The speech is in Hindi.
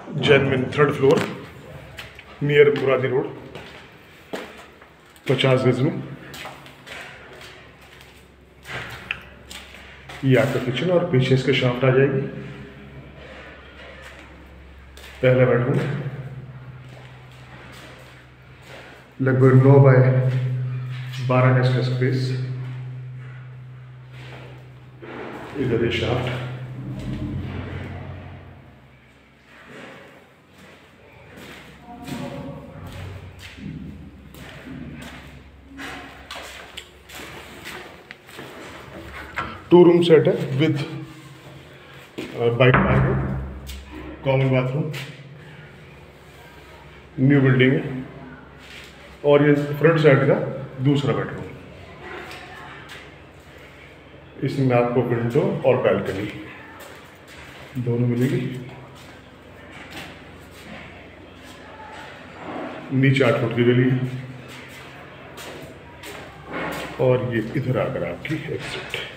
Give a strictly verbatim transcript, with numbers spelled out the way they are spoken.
जैनमिन third floor near Muradi road, पचास गज में। ये आपका किचन और पीछे इसके शाफ्ट आ जाएगी। पहला बेडरूम लगभग नौ बाय बारह गज का स्पेस। इधर ये शाफ्ट, टू रूम सेट है with bike parking, common bathroom, new building है। और ये फ्रंट साइड का दूसरा बेडरूम, इसमें आपको विंडो और बैल्कनी दोनों मिलेगी। नीचे आठ फुट की गली है और ये इधर आकर आपकी एग्जिट।